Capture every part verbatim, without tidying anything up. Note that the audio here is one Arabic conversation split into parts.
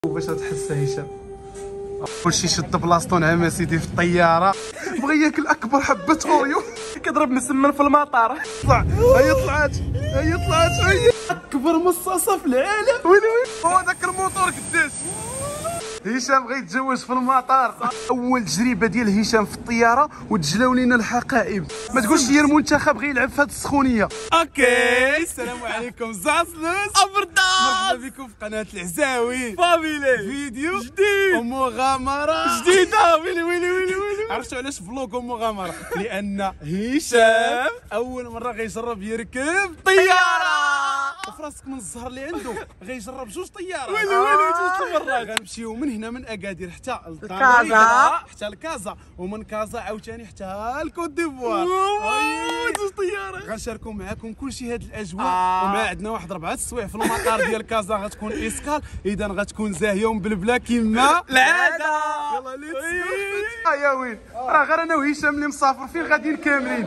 باش تحس هشام كلشي شد بلاصتو نعم سيدي في الطياره بغى ياكل اكبر حبه اوريو كيضرب مسمن في المطار. طلع هي طلعت هي طلعت هي اكبر مصاصه في العالم. ويلي ويلي هو داك الموتور قداش. هشام بغى يتزوج في المطار. اول تجربه ديال هشام في الطياره وتجلاو لينا الحقائب. ما تقولش هي المنتخب غير يلعب في هذه السخونيه. اوكي السلام عليكم زعسلوس ابردا، مرحبا بكم في قناه العزاوي فاميلي. فيديو جديد ومغامره جديده. ويلي ويلي ويلي ويلي. عرفتوا علاش فلوق ومغامره؟ لان هشام اول مره غيجرب يركب طياره وفي راسك من الزهر اللي عنده غيجرب جوج طيارات. ويلي ويلي جوج المرات. غنمشيو من هنا من اكادير حتى كازا حتى لكازا ومن كازا عاوتاني حتى الكوت ديفوار. جوج طيارات. غنشاركوا معكم كلشي هاد الاجواء آه. وما عندنا واحد ربعه السوايع في المطار ديال كازا غتكون اسكال، اذا غتكون زاهيه ومبلبله كيما العاده. يلا ليتس جو. يا ويل راه غير انا وهشام اللي مسافر فين غاديين كاملين.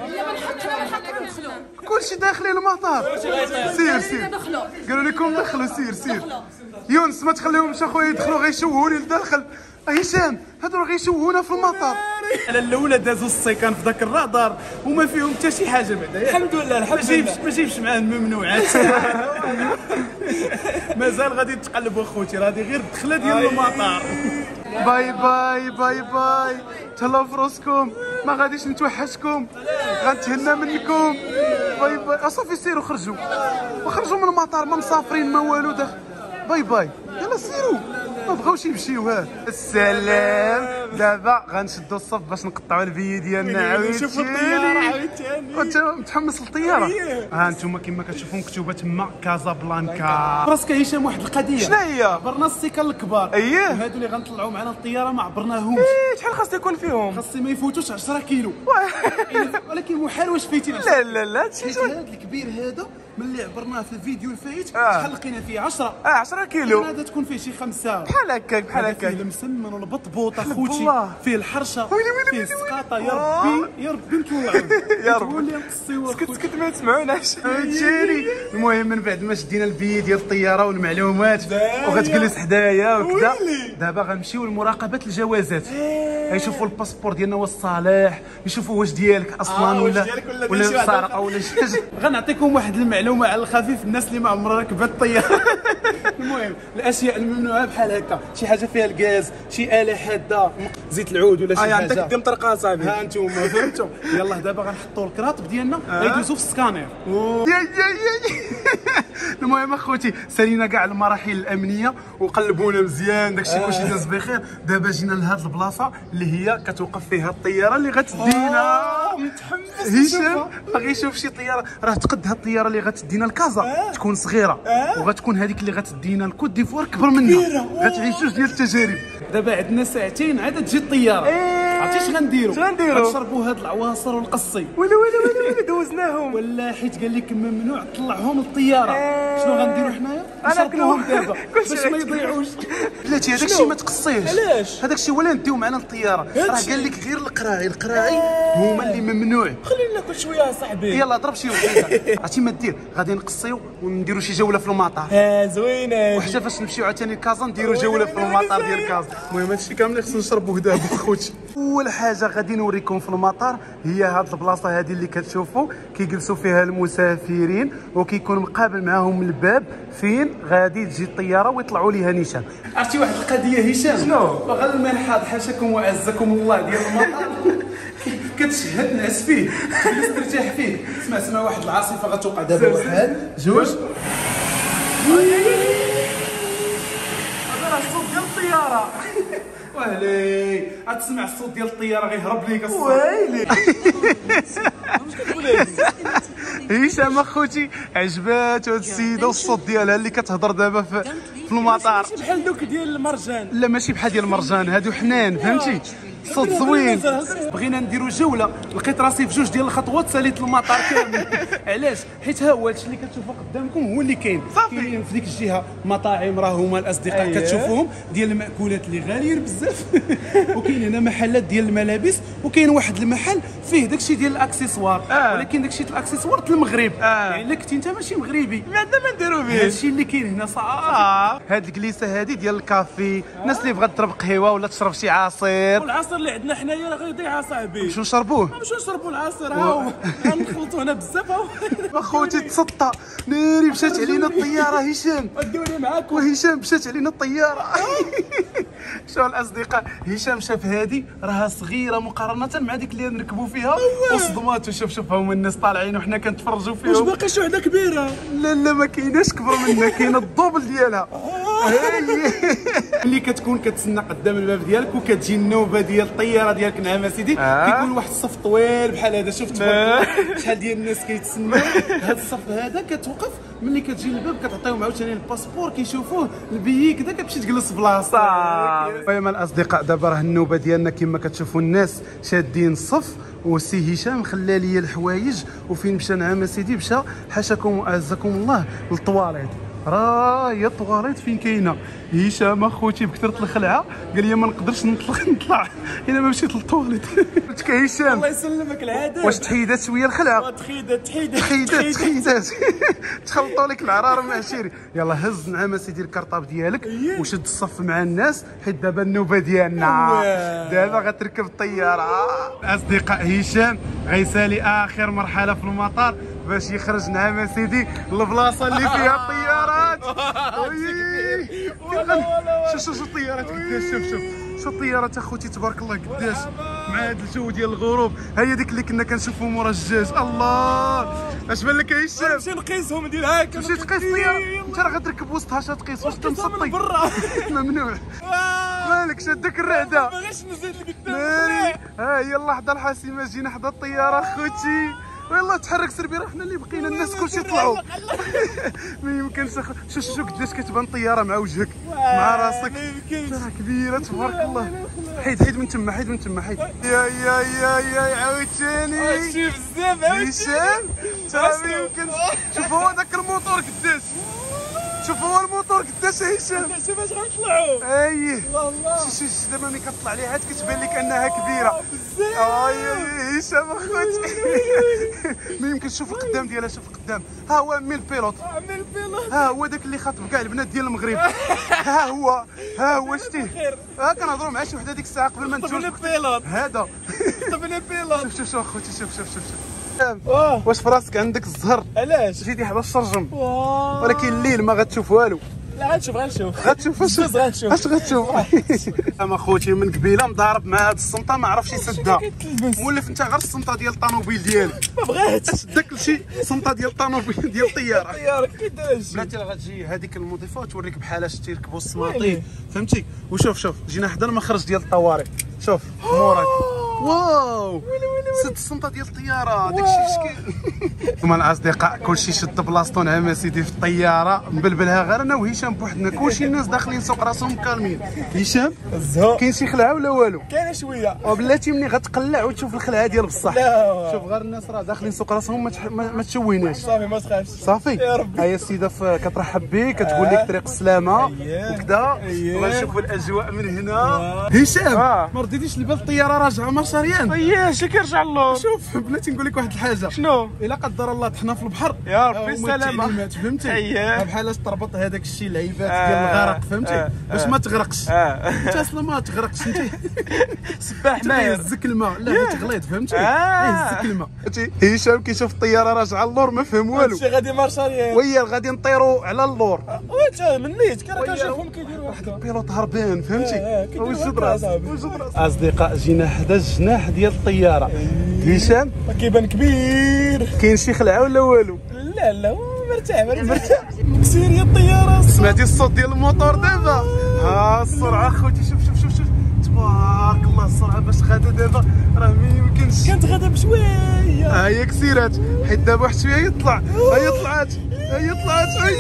كلشي داخلين المطار. سير سير قالوا لكم دخلوا. سير سير يونس ما تخليهمش اخويا يدخلوا غيشوهوني لداخل. هشام هادو راه غيشوهونا في المطار. على الاولى دازوا السيكان في ذاك الرادار وما فيهم حتى شي حاجه بعدا. الحمد لله الحمد لله. ما جيبش معاه الممنوعات. مازال غادي تقلبوا اخوتي، راه هذه غير الدخله ديال المطار. باي باي باي باي تهلاو في راسكم، ما غاديش نتوحشكم، غنتهنى منكم. باي باي صافي سيروا خرجوا وخرجوا من المطار، ما مسافرين ما والو داخل. باي باي يلا سيروا ما بغاوش يمشيو. ها السلام. دابا غنشدوا الصف باش نقطعوا الفيديو ديالنا عاوتاني. نشوفوا الطياره عاوتاني. وانت متحمس للطياره؟ ها انتم كما كتشوفوا مكتوبه تما كازابلانكا. راسك هشام واحد القضيه. شنو هي؟ برنا السيكان الكبار. اييه وهادو اللي غنطلعوا معنا الطياره ما عبرناهمش. ايه شحال خاص يكون فيهم؟ خاص ما يفوتوش عشرة كيلو. ولكن محال واش فايتي. لا لا لا هادشي هذا الكبير هذا ملي عبرناه في الفيديو الفايت آه. شحال لقينا فيه عشرة. اه عشرة كيلو. هذا تكون فيه شي خمسة بحال هكاك بحال هكاك. فيه المسمن والبطبوط اخوتي، فيه الحرشه، فيه السقاطه. يا ربي يا ربي نطلعوا. يا ربي ولي نقصيو سكت سكت ما يسمعوناش. فهمتيني. المهم من بعد ما شدينا البي ديال الطياره والمعلومات وغتجلس حدايا وكذا، دابا غنمشيو لمراقبه الجوازات. غيشوفوا الباسبور ديالنا واش صالح، يشوفوا واش ديالك اصلا ولا ولا سارقه ولا شي حاجه. غنعطيكم واحد المعلومه على الخفيف الناس اللي ما عمرها ركبت الطياره. المهم الاشياء الممنوعه بحال هكا شي حاجه فيها الغاز، شي اله حاده، زيت العود ولا شي حاجه. اه عندك دم طرقه صاحبي. ها انتم فهمتوا. يلا دابا غنحطوا الكراط ديالنا غيدوزوا في السكانير. المهم اخوتي سالينا كاع المراحل الامنيه وقلبونا مزيان، داكشي كلشي داز بخير. دابا جينا لهاد البلاصه اللي هي كتوقف فيها الطياره اللي غتدينا. متحمس. هشام باغي يشوف شي طياره راه تقد هاد الطياره اللي غتدينا لكازا تكون صغيره، وغتكون هذيك اللي غتدينا الكوت ديفوار كبر منها. غتعيش جوج ديال التجارب. دابا عندنا ساعتين عاد تجي الطياره. عرفتي اش غنديروا؟ اش غنديروا؟ غنشربوا هاد العواصر والقصي. ويلي ويلي ويلي ويلي دوزناهم. ولا حيت قال لك ممنوع طلعهم للطياره. شنو غنديروا حنايا؟ نشربوهم دابا باش ما يضيعوش. بلاتي هذاك الشيء ما تقصيهش. علاش؟ هذاك الشيء ولا نديو معنا للطياره. راه قال لك غير القراعي، القراعي هما اللي ممنوع. خلينا ناكل شويه صاحبي. يلا ضرب شي وحده. عرفتي ما دير غادي نقصيو ونديروا شي جوله في المطار. ها زوينه. وحتى فاش نمشيو عاوتاني لكازا نديروا جوله في المطار ديال كازا. المهم هادشي كامل خصنا نشربوه دابا اخوتي. اول حاجه غادي نوريكم في المطار هي هاد البلاصه هذه اللي كتشوفوا كيجلسوا فيها المسافرين وكيكون مقابل معاهم الباب فين غادي تجي الطياره ويطلعوا ليها نيشان. عرفتي واحد القضيه هشام؟ شنو؟ باغا الملحظ حاشاكم وعزكم الله ديال المطار كتشهد نعس فيه جلس ترتاح فيه. اسمع اسمع واحد العاصفه غتوقع دابا. واحد جوج. هذا راه الصوت ديال الطياره. ويلي غتسمع الصوت ديال الطياره غيهرب ليك الصوت. ويلي هشام اخوتي عجبات هاد السيده والصوت ديالها اللي كتهضر دابا في, في المطار. ماشي بحال دوك ديال المرجان. لا ماشي بحال ديال المرجان، هادو حنان فهمتي. صوت زوين. بغينا نديرو جوله، لقيت راسي في جوج ديال الخطوات ساليت المطار كامل. علاش؟ حيت ها هو هادشي اللي كتشوفوا قدامكم هو اللي كاين. كاينين في ديك الجهه مطاعم راه هما الاصدقاء أيه. كتشوفوهم ديال المأكولات اللي غاليين بزاف. وكاين هنا محلات ديال الملابس، وكاين واحد المحل فيه داكشي ديال الاكسسوار آه. ولكن داكشي ديال الاكسسوار د المغرب آه. يعني الا كنتي انت ماشي مغربي ما عندنا ما نديرو به. هادشي اللي كاين هنا صافي آه. هاد الكليسه هادي ديال الكافي الناس اللي بغات تشرب قهوه ولا تشرب شي عصير. والعصير اللي عندنا حنايا راه غير يضيع صاحبي. نمشيو نشربوه نمشيو نشربوا العصير ها هو غنخلطوا هنا بزاف ها هو. اخوتي تسطى ناري مشات علينا الطياره هشام ودوني معاكم وهشام مشات علينا الطياره. شو الاصدقاء هشام شاف هادي راها صغيره مقارنه مع ديك اللي نركبوا فيها وصدمات. وشوف شوف هما الناس طالعين وحنا كنتفرجوا فيهم. واش باقي شي وحده كبيره؟ لا لا ما كايناش كبر منها كاينه الدوبل ديالها. اللي كتكون كتسنى قدام الباب ديالك وكتجي النوبه ديال الطياره ديالك نعم اسيدي آه. كيكون واحد الصف طويل بحال هذا شفت شحال ديال الناس كيتسناو. هذا الصف هذا كتوقف ملي كتجي للباب كتعطيهم عاوتاني الباسبور كيشوفوه البيي كذا كتمشي تجلس بلاصه. المهم الاصدقاء دابا راه النوبه ديالنا كما كتشوفوا الناس شادين الصف وسي هشام خلى لي الحوايج وفين مشى نعم اسيدي مشى حاشاكم واعزكم الله للطواليت. راه هي الطواليت فين كاينه. هشام اخوتي بكثره الخلعه قال لي ما نقدرش نطلع نطلع الا ما مشيت للطواليت. قلت لك هشام الله يسلمك العاده واش تحيدات شويه الخلعه؟ تحيدات تحيدات تحيدات تحيدات تخلطوا لك العرار مع شيري. يلا هز نعم اسيدي الكرطاب ديالك وشد الصف مع الناس حيت دابا النوبه ديالنا دابا غتركب الطياره. اصدقاء هشام غيسالي اخر مرحله في المطار باش يخرج نعم اسيدي للبلاصه اللي فيها الطيارات. شوف شوف شوف الطيارات قداش شوف شوف شوف الطيارات اخوتي تبارك الله قداش مع هذا الجو ديال الغروب. هي ديك اللي كنا كنشوفوا مورا الجاج. الله اش بان لك يا هشام؟ نمشي نقيسهم ندير هكا تمشي تقيس الطياره انت راه غتركب وسطها اش تقيس واش تنسطي برا ممنوع. مالك شادك الرعده باغيش نزيد لقدام. ها هي اللحظه الحاسمه جينا حدا الطياره اخوتي والله تحرك سربي راه حنا اللي بقينا الناس كلشي طلعوا. ما يمكنش شوف شوف قداش كتبان طياره مع وجهك مع راسك راه كبيره تبارك الله. حيد حيد من تما حيد من تما حيد. يا يا يا يا عاوتاني شي بزاف عاوتاني هشام ترى ما يمكنش. شوف هو داك الموتور قداش شوف هو الموتور قداش هشام شوف اش غنطلعوا. اييه والله شوف شوف دابا ملي كطلع عليها عاد كتبان لك انها كبيره بزاف. اي هشام اخوتي ما يمكنش. شوف القدام ديالها شوف القدام ها هو مي البيلوت مي البيلوت ها هو داك اللي خاطب كاع البنات ديال المغرب. ها هو ها هو شتيه ها كنهضروا مع شي وحده ديك الساعه قبل ما نتزوج البيلوت هذا طب البيلوت. شوف شوف شوف اخوتي شوف شوف شوف شوف واش في راسك عندك الزهر علاش جيتي حدا الشرجم ولكن الليل ما غتشوف والو. لا غنشوف غنشوف غتشوف اش غنشوف اش غتشوف. اما خوتي من قبيله مضارب مع هاد الصمطه ما عرفش يسدها مولف انت غير الصمطه ديال الطوموبيل ديالك ما بغاتش داك شي صمطه ديال الطوموبيل ديال الطياره. الطياره كيداش بلاتي راه غتجي هذيك المضيفه وتوريك بحال اش تيركبوا السماطي فهمتي. وشوف شوف جينا حدا المخرج ديال الطوارئ شوف موراك واو سد الصمته ديال الطياره داكشي شكل. هما الاصدقاء كلشي شد بلاصتو نعم اسيدي في الطياره مبلبلها غير انا وهشام بوحدنا كلشي الناس داخلين سوق راسهم كالمين. هشام الزهق كاين شي خلعه ولا والو؟ كاينه شويه وبلاتي ملي غتقلع وتشوف الخلعه ديال بصح. لا شوف غير الناس راه داخلين سوق راسهم ما, تح... ما, ما تشوهناش صافي ما تخافش صافي. يا ربي هيا السيده كترحب بك كتقول لك طريق السلامه وكذا. غنشوفوا الاجواء من هنا. هشام ما رديتيش البال الطياره راجعه مارشاريان. اييه شي كيرجع اللور. شوف بلاتي نقول لك واحد الحاجه شنو الا قدر الله طحنا في البحر يا ربي سلامه فهمتي. اييه بحال اش تربط هذاك الشيء العيبات ديال الغرق فهمتي باش ما تغرقش. انت اصلا ما تغرقش انت سباح ماهر يهزك الماء لا تغليظ فهمتي يهزك الماء. هشام كيشوف الطياره راجعه اللور ما فهم والو. شي غادي مارشاريان وهي غادي نطيروا على اللور وانت منيت كنشوفهم كيديروا وحده البيلوت هربان فهمتي. وجد راسك اصدقاء جينا حدا الجناح ديال الطياره. هشام كيبان كبير كاين شي خلعه ولا والو؟ لا لا هو مرتاح مرتاح مكسير يا الطياره. سمعتي الصوت ديال الموتور دابا ها السرعه خوتي شوف شوف شوف شوف تبارك الله السرعه باش غادا دابا راه ما يمكنش. كانت غادا بشويه ها هي كسيرات حيت دابا واحد شويه يطلع. هي طلعت هي طلعت هي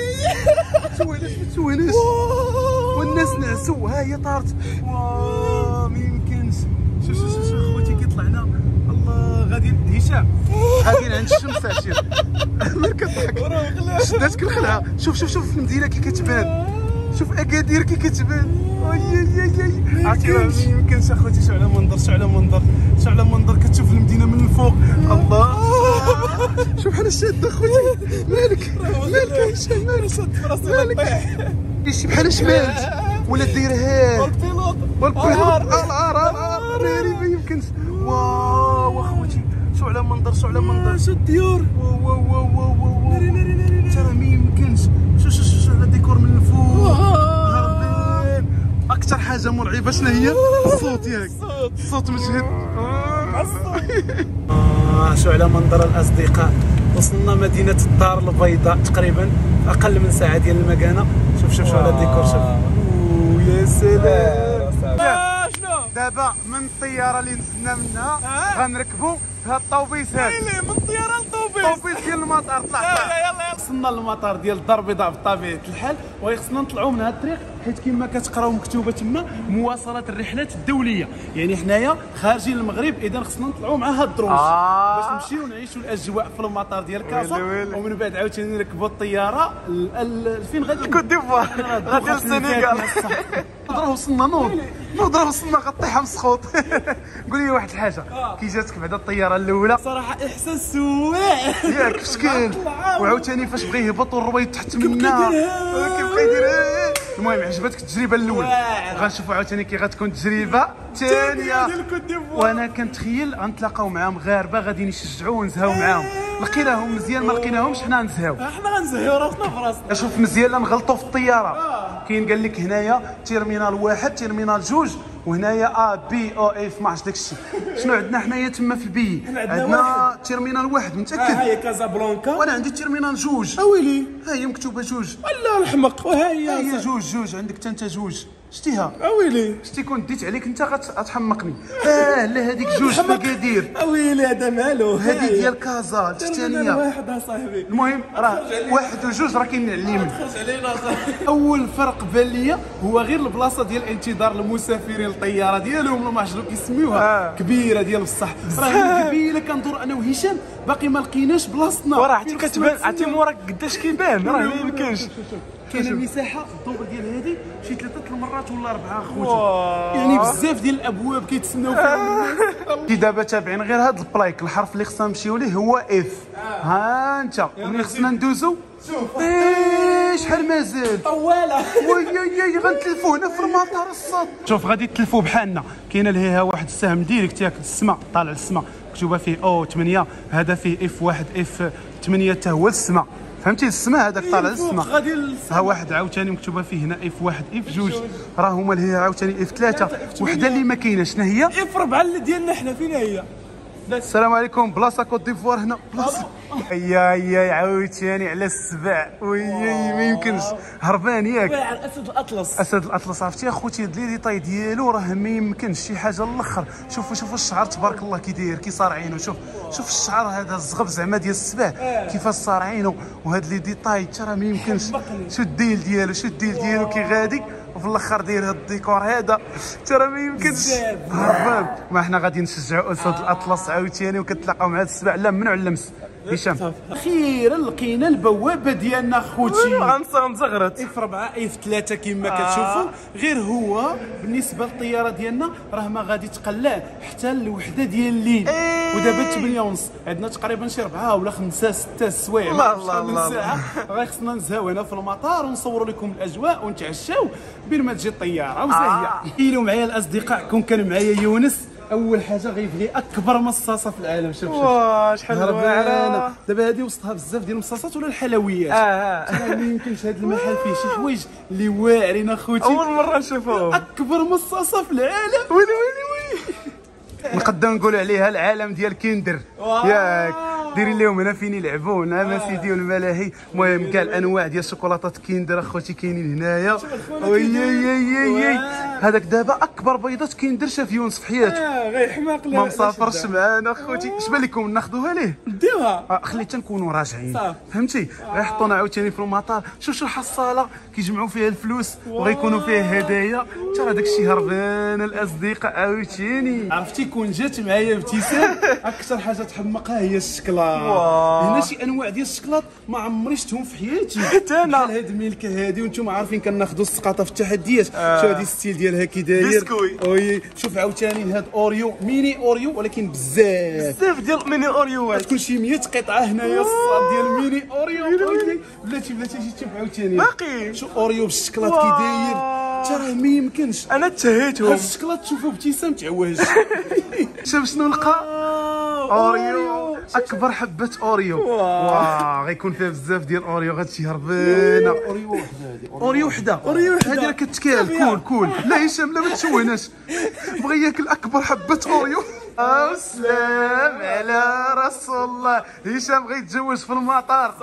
تسوليش ما تسوليش والناس نعسوا. ها هي طارت واه ما يمكنش شوف شوف شوف خوتي كيطلع لنا. الله غادي هشام غاديين عند الشمس عشير. مالك كضحك شداتك الخلعه. شوف شوف شوف المدينه كي كتبان، شوف اكادير كي كتبان. اي اي اي عرفتي ما يمكنش اخوتي. شو على منظر شو على منظر شو على منظر كتشوف المدينه من الفوق. الله شوف بحال شاده خوتي. مالك مالك يا هشام مالك شاد فراسي مالك شي بحال شمالت ولا داير هاد والبيلوط والبيلوط. العار العار ريري ما يمكنش. واو اخوتي شو على منظر شو على منظر. شو الديور. واو واو واو واو ناري ناري ناري ترى ما يمكنش. شو شو شو على الديكور من الفوق. هربين. اكثر حاجه مرعبه شنو هي؟ الصوت ياك. الصوت مجهد. آه شو على منظر الاصدقاء. وصلنا مدينه الدار البيضاء تقريبا اقل من ساعه ديال المكانه. شوف شوف شو على الديكور. شوف يا سلام. شنو دابا من الطياره اللي نزلنا منها غنركبوا هاد الطوبيس هاد. من الطياره للطوبيس. الطوبيس ديال المطار. طلع طلع. يلا يلا وصلنا للمطار ديال الدار البيضاء بطبيعه الحال. وخصنا نطلعوا من هاد الطريق حيت كما كتقراو مكتوبه تما مواصله الرحلات الدوليه. يعني حنايا خارجين المغرب اذا خصنا نطلعوا مع هاد الدروج آه. باش نمشيو نعيشوا الاجواء في المطار ديال كازا. ويلي ويلي. ومن بعد عاوتاني نركبوا الطياره ل- ل- فين غادي؟ كوت ديفوار. غادي للسنغال. نضرب وصلنا نوض نضرب وصلنا غطيحه مسخوط. قول لي واحد الحاجه كي جاتك بعدا الطياره الاولى صراحه احساس سواء ياك فاش كان وعاوتاني فاش بغى يهبط والرويض تحت منا كيديرها؟ كيف كيدير. المهم عجبتك التجربه الاولى. واعرة. غنشوفوا عاوتاني كي غتكون التجربه الثانيه. ديال كوت ديفوار. وانا كنتخيل غنتلاقاو مع مغاربه غاديين يشجعوا ونزهاو معاهم. لقيناهم مزيان ما لقيناهمش حنا نزهاو. احنا غنزهيو راسنا في راسنا. شوف مزيان لا نغلطوا في الطياره. كاين قال لك هنايا تيرمينال واحد تيرمينال جوج وهنايا ا بي او اي اثناش داك الشيء. شنو عندنا حنايا تما في البي؟ عندنا عندنا تيرمينال واحد ها متاكد. هي كازابلانكا. وانا عندي تيرمينال جوج. اويلي ها هي مكتوبه جوج. ولا الحمق. وها هي ها هي جوج جوج عندك حتى انت جوج. شتيها؟ اويلي شتي كون ديت عليك انت غتحمقني. اه لا هذيك جوج مقادير. اويلي هذا مالو. هذه ديال كازا الثانيه. واحد اصاحبي. المهم راه واحد وجوج راه كاين على اليمين. خرج علينا اول فرق بان ليا هو غير البلاصه ديال الانتظار المسافرين الطياره ديالهم ما شنو كيسميوها. آه. كبيره ديال بصح. راه قبيله كندور انا وهشام باقي ما لقيناش بلاصتنا. وراه عرفتي كتبان عرفتي موراك قداش كيبان راه ما يمكنش. كاينه المساحه الدور ديال هذه شي ثلاثه المرات ولا اربعه اخوتي. يعني بزاف ديال الابواب كيتسناو فيهم الناس. كي دابا تابعين غير هاد البلايك الحرف اللي خصنا نمشيو ليه هو اف. ها انت ملي خصنا ندوزو شوف ايه شحال مازال. طواله. وياي غنتلفوا هنا في المطار الصاد. شوف غادي تلفوا بحالنا. كاينه لهيها واحد السهم ديريكت ياك السما طالع للسما مكتوبه فيه او ثمانية. هذا فيه اف واحد اف ثمانية حتى هو للسما. فهمتي السما هذاك طالع للسما. غادي ها واحد عاوتاني مكتوبه فيه هنا اف واحد اف جوج. راه هما اللي هي عاوتاني اف ثلاثة. وحده اللي ما كايناش شنو هي؟ اف ربعه اللي ديالنا حنا فين هي؟ السلام عليكم. بلاصه كوت ديفوار هنا بلاصه. يا يا عاوتاني على السبع. وياي ما يمكنش هربان ياك. واعر اسد الاطلس. اسد الاطلس. عرفتي اخوتي هاد لي ديطاي ديالو راه ما يمكنش شي حاجه للاخر. شوفوا شوفوا الشعر تبارك الله كي داير كي صارعينو. شوف شوف الشعر هذا الزغب زعما ديال السبع كيفاش صارعينو. وهاد لي ديطاي ترى ما يمكنش. شو الديل ديالو شو الديل ديالو كي غادي وفي الاخر داير هاد الديكور هذا ترى ما يمكنش هربان. ما حنا غادي نشجعوا اسد الاطلس عاوتاني وكتلاقاو مع هاد السبع لا منع اللمس. هشام اخيرا لقينا البوابه ديالنا خوتي. غنصغر نزغرت. اف أربعة اف ثلاثة كما كتشوفوا. غير هو بالنسبه للطياره ديالنا راه ما غادي تقلع حتى الوحده ديال الليل. ودابا ثمانية ونص عندنا تقريبا شي أربعة ولا خمسة ستة السوايع. الله الله الله. غير خصنا نزهاو هنا في المطار ونصوروا لكم الاجواء ونتعشاو بين ما تجي الطياره وزاهيه. كيلو معايا الاصدقاء كون كان معايا يونس. اول حاجه غيبغي اكبر مصاصه في العالم. شوف شوف واه شحال هربانه. دابا هذه وسطها بزاف ديال المصاصات ولا الحلويات. اه ترى ما يمكنش هذا المحل فيه شي حوايج اللي واعرين اخوتي. اول مره نشوفهم. اكبر مصاصه في العالم. ويلي ويلي ويلي. نقدر نقولوا عليها العالم ديال كيندر. ياك ديري لهم هنا فين يلعبوا نعم سيدي والملاهي. المهم كاع الانواع ديال شوكولاتات كيندر اخوتي كاينين هنايا. وي وي وي هذاك دابا اكبر بيضات كيندير في يونس في حياته. اه غير حماق. لا ما مسافرش معانا خوتي. اش بان لكم ناخذوها ليه؟ نديوها. آه خلي تنكونوا راجعين فهمتي. غيحطونا عاوتاني في المطار. شوف شو الحصاله كيجمعوا فيها الفلوس وغيكونوا فيها هدايا. ترى داك الشيء هربان الاصدقاء عاوتاني. عرفتي كون جات معايا ابتسام اكثر حاجه تحمقها هي الشكلاط. هنا شي انواع ديال الشكلاط ما عمري شفتهم في حياتي حتى انا. بحال هاد الميلكه هادي وانتم عارفين كناخذوا السقاطه في التحديات. آه. شوف هادي الستيل ديالها كي داير بسكوي. وي شوف عاوتاني هاد اوريو ميني اوريو ولكن بزاف بزاف ديال ميني اوريوات. تكون شي مية قطعه هنايا الصاد ديال ميني اوريو. بلاتي بلاتي جيت تشوف عاوتاني باقي شوف اوريو بالشكلاط كي داير. ترى ما يمكنش. انا تهيتهم. هاد الشكلاط تشوفوا ابتسام تعوج. شوف شنو لقى. اوريو اكبر حبه اوريو. واه غيكون فيها بزاف ديال اوريو. هادشي هربانه. اوريو وحده هادي. اوريو وحده. اوريو وحده هادي راه كتكال. كول كول. لا هشام لا ما تشوهناش. بغى ياكل اكبر حبه اوريو. او سلام على رسول الله. هشام بغى يتزوج في المطار.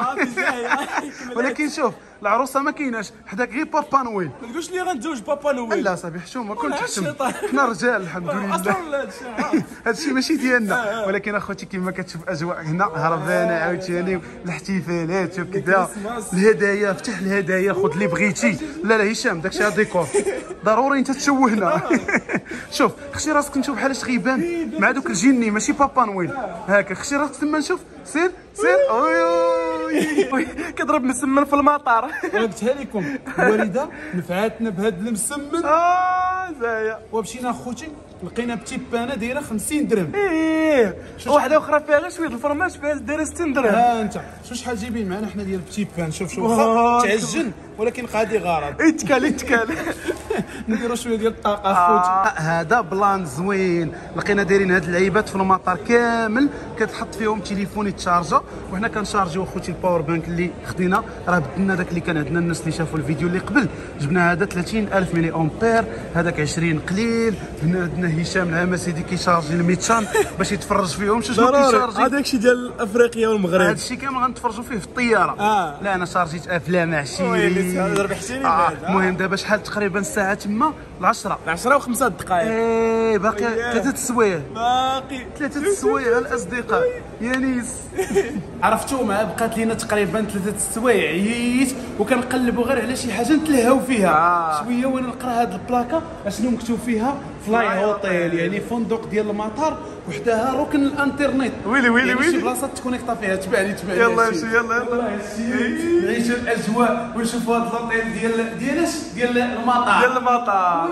ولكن شوف العروسه ما كايناش حداك غير بابا نويل. ما تقولش لي غنتزوج بابا نويل. لا صاحبي حشومه كنت تحشم. حنا رجال الحمد لله. اصلا هادشي ماشي ديالنا. ولكن اخوتي كما كتشوف اجواء هنا هربانه عاوتاني. الاحتفالات وكذا. الهدايا فتح الهدايا خذ اللي بغيتي. لا لا هشام داكشي ديكور ضروري انت تشوهنا. شوف خشي راسك نشوف بحال اش غيبان مع دوك الجني ماشي بابا نويل. هاكا خشي راسك تما نشوف. سير سير. اوي كضرب مسمن في المطار. انا قلتها لكم الوالده نفعاتنا بهذا المسمن. اه زايا. ومشينا اخوتي لقينا بتيبانه دايره خمسين درهم. ايه واحده اخرى فيها غير شويه الفرماج فيها دايره ستين درهم. ها انت شوف شحال جايبين معنا حنا ديال بتيبان. شوف شوف تعجن ولكن قادي غرض. اتكال اتكال. نديروا شويه ديال الطاقه اخوتي. هذا بلان زوين. لقينا دايرين هاد اللعيبات في المطار كامل كتحط فيهم تليفون يتشارجا وحنا كنشارجيو اخوتي الباور بانك اللي خدينا. راه بدلنا داك اللي كان عندنا الناس اللي شافوا الفيديو اللي قبل. جبنا هذا ثلاثين ألف ملي امبير. هذاك عشرين قليل. هنا عندنا هشام العماسي كي كيشارجي الميتشان باش يتفرج فيهم شنو كيشارجي. هذاك الشيء ديال افريقيا والمغرب. هذا الشيء كامل غنتفرجوا فيه في الطياره. آه. لا انا شارجيت افلام عشيري. المهم دابا شحال تقريبا الساعه تما العشرة العشرة وخمسة دقائق. ايه باقي ثلاثة السوايع. باقي ثلاثة السوايع الاصدقاء يا نيس. عرفتوا مع بقات لينا تقريبا ثلاثة السوايع. عييت وكنقلبوا غير على شي حاجه نتلهاو فيها. آه. شويه وانا نقرا هاد البلاكه اشنو مكتوب فيها. فلاي هوتيل يعني فندق ديال المطار وحداها ركن الانترنت. ويلي ويلي يعني ويلي. شي بلاصه تكونيكطا فيها. تبعني تبعني. يلا امشي يلا يلا. نعيشوا الاجواء ونشوفوا هاد الاوتيل ديال ديال اش ديال المطار. ديال المطار.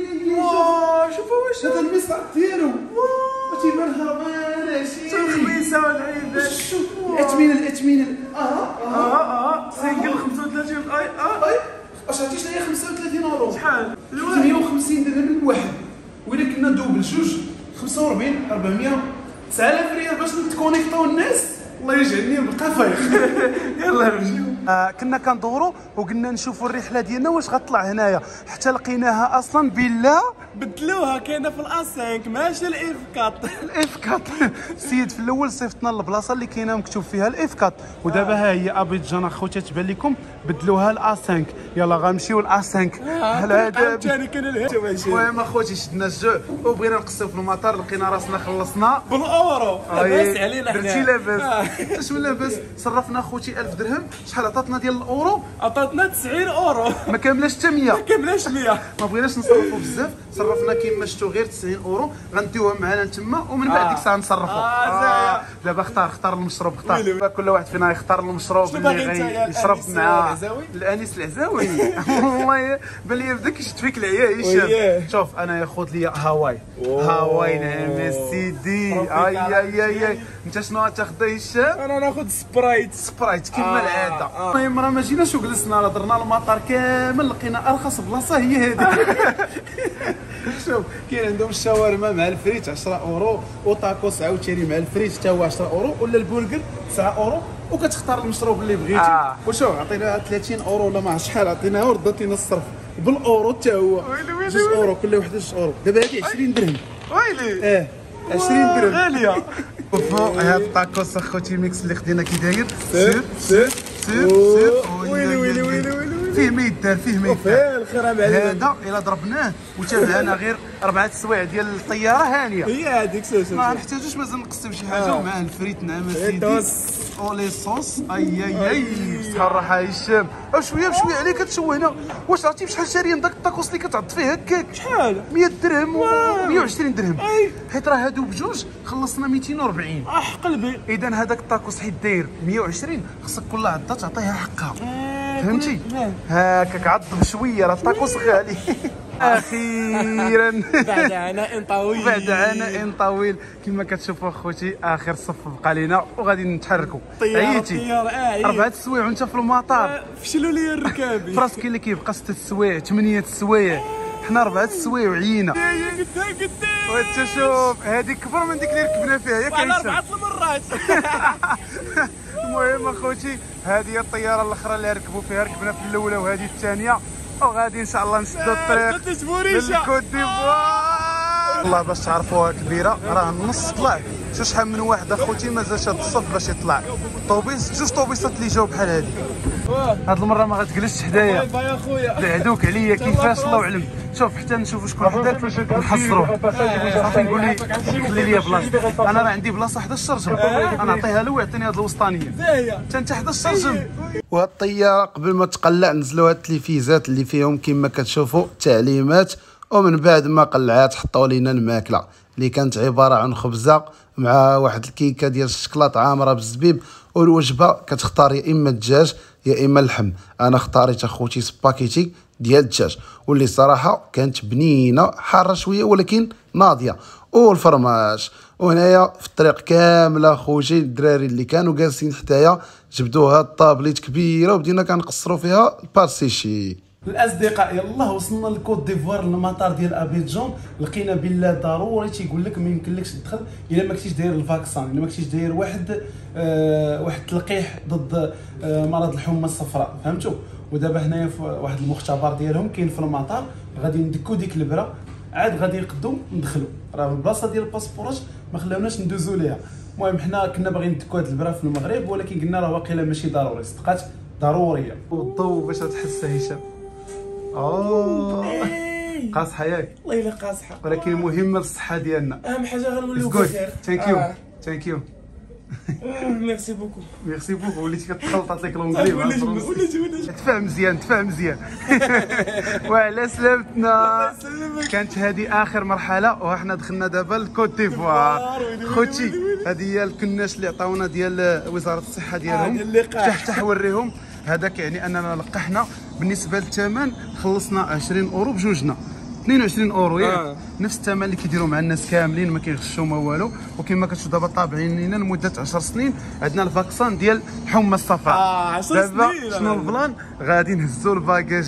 شوفوا واش هذا المصعد ديالو. وتيبان هربان عشيري. الخميسه والعيبات. الاثمنه الاثمنه. اه اه اه سنجل خمسة وثلاثين. اي اه اي اش عرفتي شنو هي خمسة وثلاثين اورو. شحال؟ ثمانية وخمسين درهم الواحد. وإلا كنا دوبل جوج خمسة وأربعين أربعمية تسعة آلاف ريال باش نتكونيكطاو الناس. الله يجعلني نبقى فايق. يلا نمشيو. آه كنا كندوروا وقلنا نشوفوا الرحله ديالنا واش غطلع هنايا حتى لقيناها اصلا بالله بدلوها. كاينه في الاس خمسة ماشي الاف أربعة. الاف أربعة السيد في الاول صيفطنا البلاصه اللي كاينه مكتوب فيها الاف أربعة ودابا ها هي ابيجان اخوتي تبان لكم بدلوها الاس خمسة. يلا غنمشيو الاس خمسة. هلا ثاني كان الهجوم. المهم اخوتي شدنا الجوع وبغينا نقصيو في المطار لقينا راسنا خلصنا بالاورو. لاباس علينا حنا. درتي لاباس. شنو لاباس. صرفنا اخوتي ألف درهم. شحال عطاتنا ديال الاورو. عطاتنا تسعين اورو. ما كاملاش حتى مية. ما كاملاش مية. ما بغيناش نصرفوا بزاف. صرفنا كيما شفتوا غير تسعين اورو. غنديوها معنا لتما ومن بعد ديك الساعه نصرفوا. اه دابا اختار اختار المشروب. اختار كل واحد فينا يختار المشروب اللي غيشرب مع الانيس العزاوي. والله بان لي بدا كيشد فيك العيا هشام. شوف انا ياخذ لي هاواي. هاواي نعم سيدي. اي اي اي اي انت شنو غتاخذ هشام؟ انا ناخذ سبرايت. سبرايت كيما العاده. المهم راه ما جيناش وجلسنا راه درنا المطار كامل لقينا ارخص بلاصه هي هذه. شوف كاين عندهم الشاورما مع الفريت عشرة اورو وطاكوس عاوتاني مع الفريت حتى هو عشرة اورو ولا البرجر تسعة اورو وكتختار المشروب اللي بغيتي. آه. وشوف عطينا ثلاثين اورو ولا ما عرفت شحال عطيناها ورداتينا الصرف بالاورو حتى هو جوج اورو كل وحده جوج اورو. دابا هذه عشرين درهم. ويلي. اه عشرين درهم غاليه. وفوق هاد الطاكوس اخوتي ميكس اللي خدينا كي داير. سير سير سير سير. ويلي ويلي ويلي ويلي. فيه ما يدار فيه ما يدار الخير هذا الا ضربناه وتابعنا غير اربعه السوايع ديال الطياره هانيه هي هذيك شوف ما نحتاجوش مازال نقسم شي حاجه مع الفريت نعم سيدي اولي صوص اي اي اي بصحه الراحه هشام شويه بشويه عليك كتشوهنا واش عرفتي بشحال شاريين داك الطاكوس اللي كتعض فيه هكاك شحال مية درهم و مية وعشرين درهم حيت راه هادو بجوج خلصنا ميتين وأربعين اه قلبي اذا هذاك الطاكوس حيت داير مية وعشرين خصك كل عضه تعطيها حقها فهمتي هاكاك عض بشويه راه الطاكوس غالي اخيرا بعد عناء طويل بعد عناء طويل كما كتشوفوا اخوتي اخر صف بقى لينا وغادي نتحركوا عييتي اربعه السوايع وانت في المطار فشلوا لي الركابي فراسك كاين اللي كيبقى ست السوايع ثمانيه السوايع حنا اربعه السوايع وعيينا وانت شوف هذيك كبر من ديك اللي ركبنا فيها ياك على اربعه المرات المهم اخوتي هذه هي الطياره الاخرى اللي ركبوا فيها ركبنا في الاولى وهذه الثانيه وغادي ان شاء الله نسدوا الطريق للكوت ديفوار والله باش تعرفوها كبيره راه النص طلع شو شحال من واحد اخوتي مازالش هذا الصف باش يطلع طوبيس جوج طوبيسات اللي جاو بحال هذه هاد المره ما غتجلسش حدايا يا خويا بعدوك عليا كيفاش الله اعلم شوف حتى نشوف شكون حداك نحصروه صافي نقول لي خلي لي بلاصه انا راه عندي بلاصه حدا الشرجم انا نعطيها له ويعطيني هاد الوسطانيه حتى انت حدا الشرجم وهاد الطياره قبل ما تقلع نزلوا هاد التلفيزات اللي فيهم كما كتشوفوا تعليمات ومن بعد ما قلعات حطوا لينا الماكله اللي كانت عباره عن خبزه مع واحد الكيكه ديال الشكلاط عامره بالزبيب والوجبه كتختار يا اما الدجاج يا اما اللحم انا اختاريت اخوتي سباكيتي ديال الدجاج واللي صراحه كانت بنينه حاره شويه ولكن ناضيه والفرماج وهنايا في الطريق كامله اخوتي الدراري اللي كانوا جالسين حدايا جبدوها الطابليت كبيره وبدينا كنقصروا فيها البارسيشي الاصدقاء يلاه وصلنا لكوت ديفوار المطار ديال ابيجون لقينا بالله ضروري تيقول لك ما يمكنلكش تدخل الا ما كنتيش داير الفاكسان الا ما كنتيش داير واحد آه واحد التلقيح ضد آه مرض الحمى الصفراء فهمتوا ودابا هنايا في واحد المختبر ديالهم كاين في المطار غادي ندكو ديك البره عاد غادي نقدو ندخلوا راه البلاصه ديال الباسبورات ما خلاوناش ندوزو ليها المهم حنا كنا باغيين ندكو هاد البره في المغرب ولكن قلنا راه واقيلا ماشي ضروري صدقات ضروريه والضو باش تحس هشام اوه قاصحه ياك والله الا قاصحه ولكن مهمه للصحه ديالنا اهم حاجه غنوليو بخير ثانك يو ثانك يو ميرسي بوكو ميرسي بوكو وليتي كتخلطات لك لونجلي وليتي وليتي وليتي تفهم مزيان تفهم مزيان وعلى سلامتنا كانت هذه اخر مرحله وحنا دخلنا دابا لكوت ديفوار خوتي هذه هي الكناش اللي عطاونا ديال وزاره الصحه ديالهم حتى حوريهم هذاك يعني اننا لقحنا بالنسبه للثمن خلصنا عشرين اورو بجوجنا اثنين وعشرين اورو ياك آه. نفس الثمن اللي كيديروا مع الناس كاملين ما كيغشوا ما والو وكما كتشوف دابا طابعين لينا لمده عشر سنين عندنا الفاكسان ديال الحمى الصفراء اه عشر سنين دابا شنو البلان غادي نهزوا الباكاج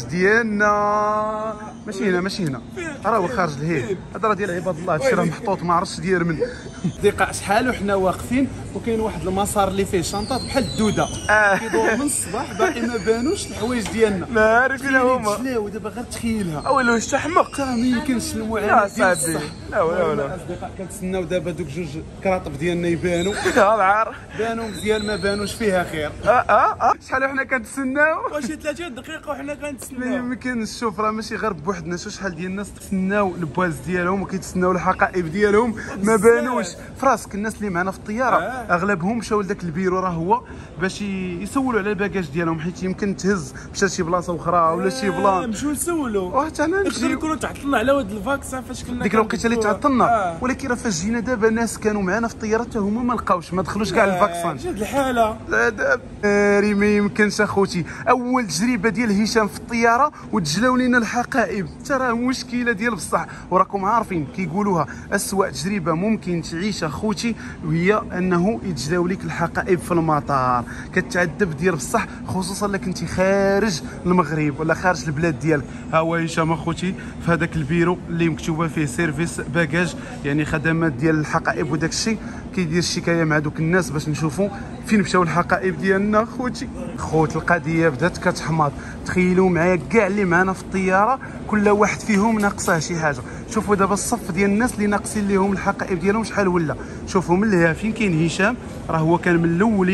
ديالنا ماشي هنا ماشي هنا راه هو خارج الهيل هذا راه ديال عباد الله هادشي راه محطوط ما عرفتش داير من دقيقه شحال وحنا واقفين وكاين واحد المسار اللي فيه شنطات بحال الدوده آه. كيدور من الصباح باقي ما بانوش الحوايج ديالنا ما عارفين هما تجلاو دابا غير تخيلها اول واش تحمق راه ما يمكنش المعاناه ديال الصح لا ولا ولا الاصدقاء كنتسناو دابا دوك جوج كراطب ديالنا يبانوا العار بانوا مزيان ما بانوش فيها خير اه اه اه شحال وحنا كنتسناو واش ثلاثين دقيقه وحنا ما كنتسناو يمكنش شوف راه ماشي غير بوحدنا شو شحال ديال الناس تسناو البواز ديالهم وكيتسناو الحقائب ديالهم ما بانوش فراسك الناس اللي معنا في الطياره آه. اغلبهم مشاو لذاك البيرو راه هو باش يسولوا على الباكاج ديالهم حيت يمكن تهز مشى شي بلاصه اخرى ولا شي بلان نمشيو نسولوا وحتى انا نمشي نكونوا تعطلنا على واد الفاكسان فاش كنا ديك الوقيته اللي تعطلنا آه. ولكن راه فاش جينا دابا ناس كانوا معنا في الطياره حتى هما ما لقاوش ما دخلوش كاع الفاكسان شاد الحاله لا دابا ناري ما يمكنش اخوتي اول تجربه ديال هشام في الطياره وتجلاو لينا الحقائب حتى راه مشكله ديال بصح وراكم عارفين كيقولوها اسوأ تجربه ممكن تعيش اخوتي وهي انه يتجلاو لك الحقائب في المطار كتعذب ديال بصح خصوصا الا كنتي خارج المغرب ولا خارج البلاد ديالك ها هو هشام اخوتي في هذاك البيرو اللي مكتوبه فيه سيرفيس باكاج يعني خدمات ديال الحقائب وداك الشيء كيدير الشكايه مع دوك الناس باش نشوفوا فين مشاو الحقائب ديالنا خوتي خوت القضيه بدات كتحماض تخيلوا معايا كاع اللي معنا في الطياره كل واحد فيهم ناقصه شي حاجه شوفوا دابا الصف ديال الناس اللي ناقصين لهم الحقائب ديالهم شحال ولا شوفوا من لهنا فين كاين هشام راه هو كان من الاولين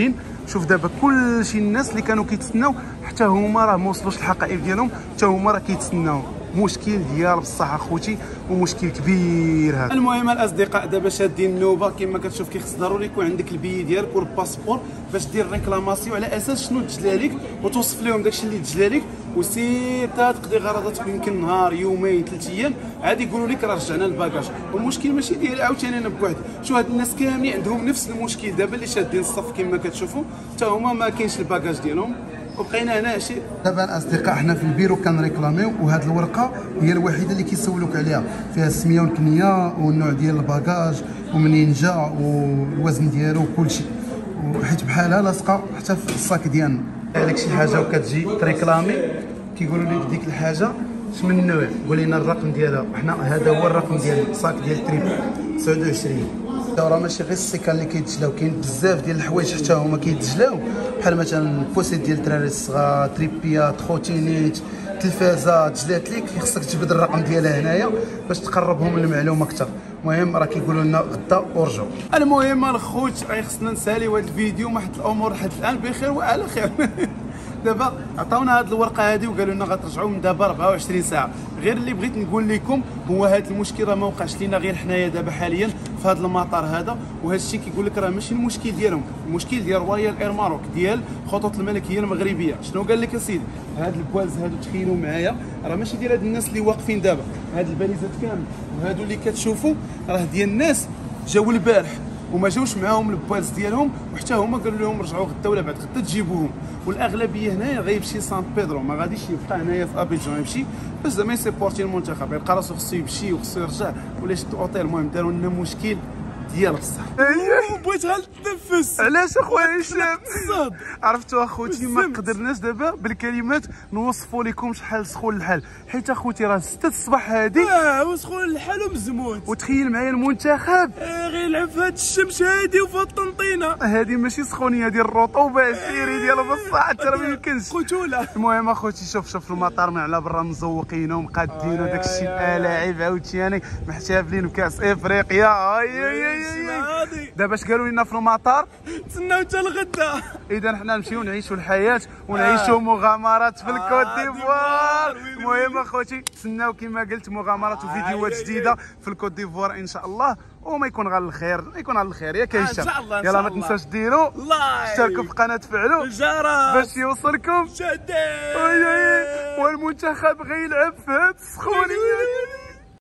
شوف دابا كلشي الناس اللي كانوا كيتسناو حتى هما راه ما وصلوش الحقائب ديالهم، حتى هما راه كيتسناو. مشكل ديال بصح اخوتي ومشكل كبير هذا. المهم الاصدقاء دابا شادين النوبه كما كتشوف، كيخص ضروري يكون عندك البي ديالك والباسبور باش دير ريكلاماسيون على اساس شنو تجلى لك وتوصف لهم داكشي اللي تجلى لك، وسير تقضي غرضاتك يمكن نهار يومين ثلاث ايام عاد يقولوا لك راه رجعنا الباكاج. والمشكل ماشي ديالي عاوتاني انا بوحدي، شو هاد الناس كاملين عندهم نفس المشكل دابا اللي شادين الصف كما كتشوفوا، حتى هما ما كاينش الباكاج ديالهم وبقينا هنا شي. دابا الاصدقاء حنا في البيرو كنريكلاميو، وهاد الورقه هي الوحيده اللي كيسولوك عليها، فيها السميه والكنيه والنوع ديال الباكاج ومنين جا والوزن ديالو وكلشي، وحيت بحالها لاصقه حتى في الصاك ديالنا. عليك شي حاجه وكتجي تريكلامي كيقولوا لك ديك الحاجه اش من نوع، قول لنا الرقم ديالها، حنا هذا هو الرقم ديال الصاك ديال تريب تسعة وعشرين. راه ماشي غير السيكان اللي كيتجلاو، كاين بزاف ديال الحوايج حتى هما كيتجلاو، بحال مثلا البوسيت ديال الدراري الصغار، تريبيات، خوتينيت، تلفازات جلات ليك، خصك تجبد الرقم ديالها هنايا باش تقربهم المعلومه اكثر. المهم راه كيقولوا لنا غدا ورجعوا. المهم الخوت راه خصنا نساليو هذا الفيديو مع حد الامور لحد الان بخير وعلى خير. دابا عطاونا هذه الورقه هذه وقالوا لنا غترجعوا من دابا أربعة وعشرين ساعه. غير اللي بغيت نقول لكم هو هذا المشكل راه ما وقعش لينا غير حنايا دابا حاليا في هذا المطار هذا، وهذا الشيء كيقول لك راه ماشي المشكل ديالهم، المشكل ديال رويال اير ماروك ديال خطوط الملكيه المغربيه. شنو قال لك اسيدي؟ هاد البواز هادو تخيلوا معايا راه ماشي ديال هاد الناس اللي واقفين دابا، هاد الباليزات كامل وهادو اللي كتشوفوا راه ديال الناس جاوا البارح وما جاوش معاهم البواز ديالهم، وحتى هما قالوا لهم رجعوا غدا ولا بعد غدا تجيبوهم. والاغلبيه هنايا غيمشي سان بيدرو، ما غاديش يبقى هنايا في ابيجان، يمشي باش زعما يسيبورتي المنتخب، يلقى راسو خصو يمشي وخصو يرجع ولا يشد اوتيل. المهم داروا لنا مشكل ديال بصح. بغيت غير نتنفس. علاش اخويا هشام؟ عرفتوا اخوتي ما قدرناش دابا بالكلمات نوصفوا لكم شحال سخون الحال، حيت اخوتي راه ستة الصباح هادي اه وسخون الحال ومزموت. وتخيل معايا المنتخب آه غير يلعب في هاد الشمس هادي وفي هاد الطنطينه هادي، ماشي سخونيه ديال الرطوبه السيري ديال بصح حتى راه ما يمكنش قتوله. المهم اخوتي شوف شوف المطار من على برا مزوقينو ومقادينو داكشي الالاعيب عاوتاني محتفلين بكاس افريقيا. اي اي دابا اش قالوا لنا في المطار؟ تسناو حتى الغدا. اذا حنا نمشيو نعيشوا الحياه ونعيشوا مغامرات في الكوت ديفوار. المهم اخوتي تسناو كما قلت مغامرات وفيديوهات جديده في الكوت ديفوار ان شاء الله، وما يكون غير الخير، يكون على الخير ياك هشام. يلا ما تنساوش ديروا اشتركوا في القناه، تفعلوا الجرس باش يوصلكم. شادين والمنتخب غيلعب في هاد السخونيه.